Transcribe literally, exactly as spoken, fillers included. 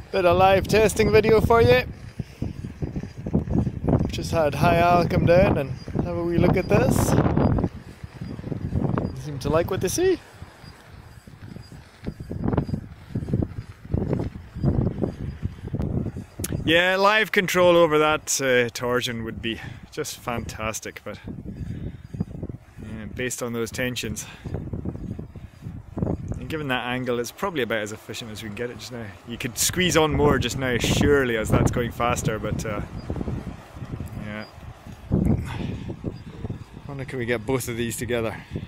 Bit of live testing video for you. Just had High Al come down and have a wee look at this. They seem to like what they see. Yeah, live control over that uh, torsion would be just fantastic, but yeah, based on those tensions. Given that angle, it's probably about as efficient as we can get it just now. You could squeeze on more just now, surely, as that's going faster, but uh, yeah. I wonder, can we get both of these together?